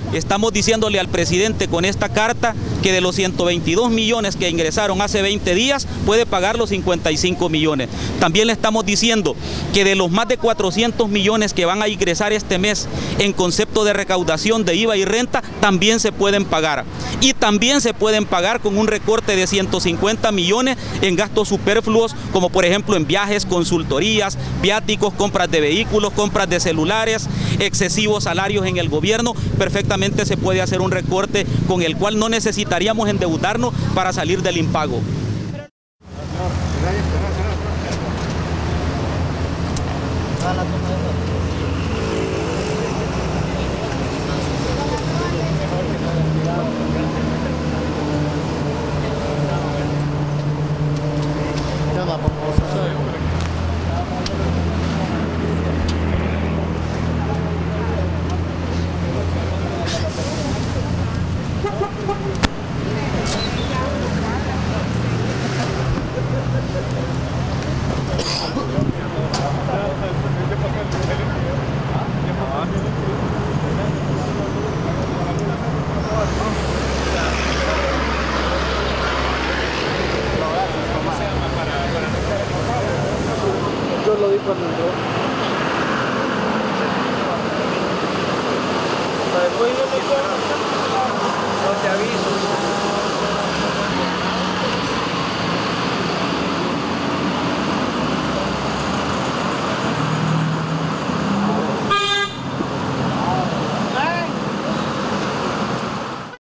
estamos diciéndole al presidente con esta carta que de los 122 millones que ingresaron hace 20 días, puede pagar los 55 millones. También le estamos diciendo que de los más de 400 millones que van a ingresar este mes en concepto de recaudación de IVA y renta, también se pueden pagar. Y también se pueden pagar con un recorte de 150 millones en gastos superfluos, como por ejemplo en viajes, consultorías, viáticos, compras de vehículos, compras de celulares, excesivos salarios en el gobierno. Perfectamente se puede hacer un recorte con el cual no necesitaríamos endeudarnos para salir del impago. Yo lo di cuando entró.